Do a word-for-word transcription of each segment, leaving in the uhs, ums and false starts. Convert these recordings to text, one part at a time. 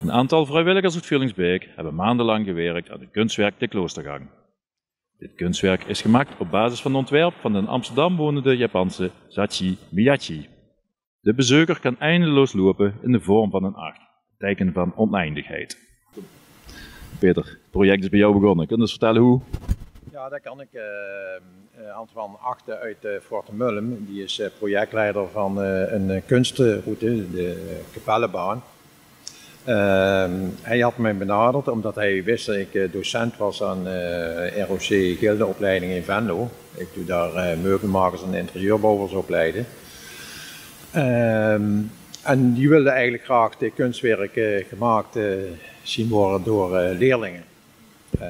Een aantal vrijwilligers uit Vierlingsbeek hebben maandenlang gewerkt aan het kunstwerk De Kloostergang. Dit kunstwerk is gemaakt op basis van een ontwerp van de in Amsterdam wonende Japanse Sachi Miyachi. De bezoeker kan eindeloos lopen in de vorm van een acht, teken van oneindigheid. Peter, het project is bij jou begonnen. Kun je eens vertellen hoe? Ja, dat kan ik. Uh, uh, Antoine Achte uit uh, Fortemullen, die is uh, projectleider van uh, een kunstroute, de Kapellenbaan. Uh, hij had mij benaderd omdat hij wist dat ik uh, docent was aan uh, R O C Gildeopleiding in Venlo. Ik doe daar uh, meubelmakers en interieurbouwers opleiden. Uh, en die wilde eigenlijk graag de kunstwerk uh, gemaakt uh, zien worden door uh, leerlingen. Uh,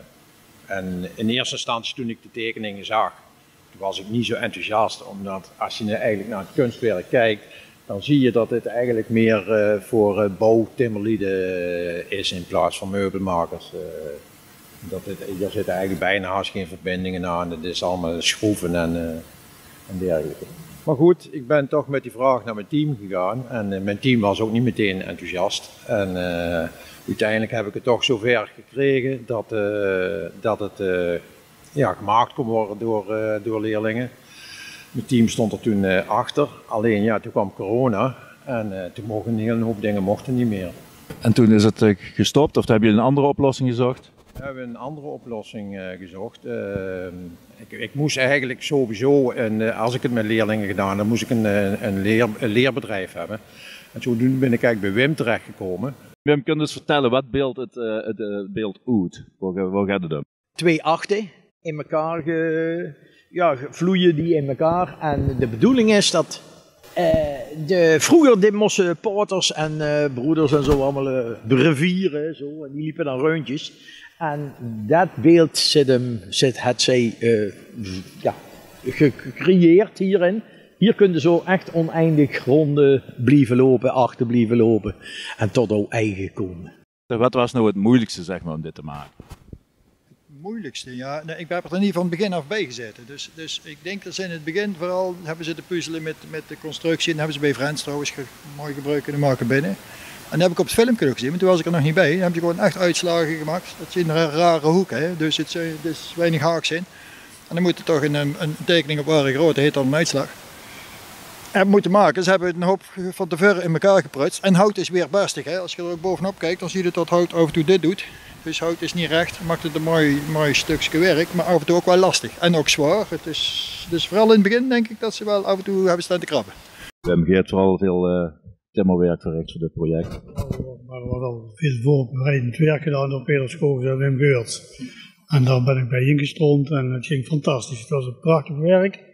en in eerste instantie toen ik de tekeningen zag, toen was ik niet zo enthousiast, omdat als je eigenlijk naar het kunstwerk kijkt, dan zie je dat het eigenlijk meer uh, voor uh, bouwtimmerlieden is in plaats van meubelmakers. Uh, dat het, er zitten eigenlijk bijna haast geen verbindingen aan, het is allemaal schroeven en, uh, en dergelijke. Maar goed, ik ben toch met die vraag naar mijn team gegaan en uh, mijn team was ook niet meteen enthousiast. En uh, uiteindelijk heb ik het toch zover gekregen dat, uh, dat het uh, ja, gemaakt kon worden door, uh, door leerlingen. Mijn team stond er toen uh, achter, alleen ja, toen kwam corona en uh, toen mochten een hele hoop dingen mochten niet meer. En toen is het uh, gestopt of hebben jullie een andere oplossing gezocht? We hebben een andere oplossing uh, gezocht. Uh, ik, ik moest eigenlijk sowieso, en, uh, als ik het met leerlingen gedaan heb, moest ik een, een, leer, een leerbedrijf hebben. En zodoende ben ik eigenlijk bij Wim terechtgekomen. Wim, kun je eens vertellen, wat beeld het, uh, het uh, beeld uit? Waar, waar gaat het om? Twee achten in elkaar ge, ja, vloeien die in elkaar. En de bedoeling is dat uh, de, vroeger dit moesten paters en uh, broeders en zo allemaal uh, de rivieren, zo, en die liepen dan reuntjes. En dat beeld zit, hem, zit het zij uh, ja, gecreëerd hierin. Hier kun je zo echt oneindig ronden blijven lopen, achter blijven lopen en tot jouw eigen komen. Wat was nou het moeilijkste, zeg maar, om dit te maken? Het moeilijkste, ja. Nee, ik heb er niet van het begin af bij gezeten. Dus, dus ik denk dat ze in het begin vooral hebben ze te puzzelen met, met de constructie. En hebben ze bij Frans trouwens ge, mooi gebruik kunnen maken binnen. En dat heb ik op het filmpje ook gezien, maar toen was ik er nog niet bij. Dan heb je gewoon echt uitslagen gemaakt. Dat is een rare hoek, hè? Dus het is weinig haaks in. En dan moet er toch een, een tekening op ware grootte, heet dan een uitslag. En moeten maken, ze hebben een hoop van tevoren in elkaar geprutst. En hout is weer barstig, hè? Als je er ook bovenop kijkt, dan zie je dat hout af en toe dit doet. Dus hout is niet recht, maakt het een mooi, mooi stukje werk, maar af en toe ook wel lastig. En ook zwaar. Het is, dus vooral in het begin denk ik dat ze wel af en toe hebben staan te krabben. Wim, je hebt vooral veel uh, timmerwerk verricht voor dit project. Maar er wordt al veel voorbereidend werk gedaan door Peter Schoofs en Wim Geurts. En daar ben ik bij ingestroomd en het ging fantastisch. Het was een prachtig werk.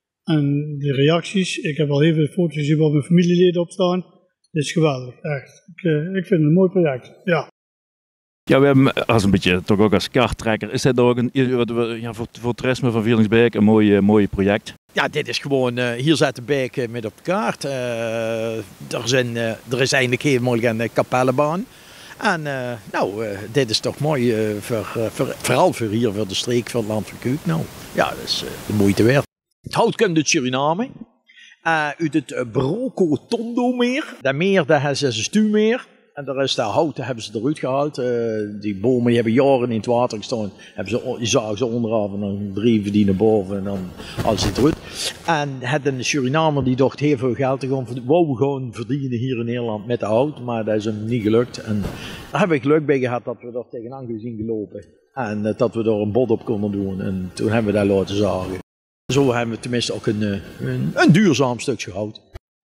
En de reacties, ik heb al heel veel foto's gezien waar mijn familieleden op staan. Het is geweldig, echt. Ik, uh, ik vind het een mooi project, ja. Ja, we hebben als een beetje, toch ook als karttrekker, is dit ook een, ja, voor, voor het toerisme van Vierlingsbeek een mooi, mooi project? Ja, dit is gewoon, uh, hier zet de Beek uh, met op de kaart. Uh, er, zijn, uh, er is eindelijk helemaal een Kapellenbaan. En uh, nou, uh, dit is toch mooi, uh, voor, uh, voor, vooral voor hier, voor de streek, voor het land van Kuuk. Nou, ja, dat is uh, de moeite waard. Het hout komt uit Suriname, uh, uit het uh, Broco Tondo meer. Dat meer, dat is een stuwmeer. En de rest, dat hout, dat hebben ze eruit gehaald. Uh, die bomen die hebben jaren in het water gestaan. Hebben ze, je zagen ze onderaf en dan dreven die naar boven en dan hadden ze het eruit. En het een Surinamer die dacht heel veel geld te gaan, wou gaan verdienen hier in Nederland met de hout. Maar dat is hem niet gelukt. En daar heb ik geluk bij gehad dat we er tegenaan zijn gelopen. En uh, dat we er een bod op konden doen. En toen hebben we dat laten zagen. Zo hebben we tenminste ook een, een, een duurzaam stukje hout.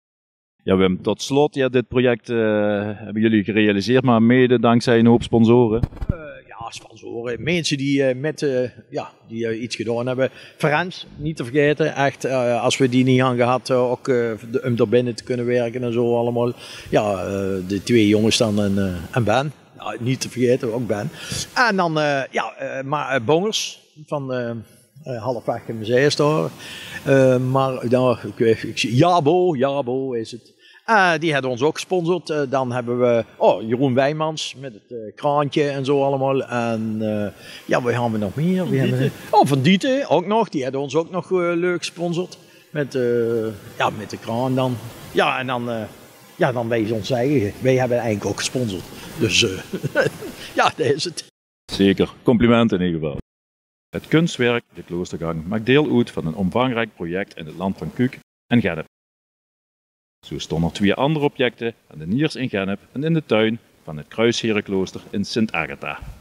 Ja, Wim, tot slot, ja, dit project uh, hebben jullie gerealiseerd, maar mede dankzij een hoop sponsoren. Uh, ja, sponsoren. Mensen die, uh, met, uh, ja, die uh, iets gedaan hebben. Frans, niet te vergeten. Echt, uh, als we die niet hadden gehad, uh, ook uh, de, om er binnen te kunnen werken en zo allemaal. Ja, uh, de twee jongens dan en, uh, en Ben. Ja, niet te vergeten, ook Ben. En dan, uh, ja, uh, maar uh, Bongers van... Uh, Uh, halfweg in mijn zijstar. Uh, maar nou, ik weet, ik zie, Jabo, Jabo is het. Uh, die hebben ons ook gesponsord. Uh, dan hebben we oh, Jeroen Wijmans met het uh, kraantje en zo allemaal. En uh, ja, wat hebben we nog meer? We hebben, oh, Van Dieten ook nog. Die hebben ons ook nog uh, leuk gesponsord. Met, uh, ja, met de kraan dan. Ja, en dan uh, ja, dan wij ons zeggen, wij hebben eigenlijk ook gesponsord. Dus uh, ja, dat is het. Zeker, complimenten in ieder geval. Het kunstwerk De Kloostergang maakt deel uit van een omvangrijk project in het land van Cuijk en Gennep. Zo stonden er twee andere objecten aan de Niers in Gennep en in de tuin van het Kruisherenklooster in Sint Agatha.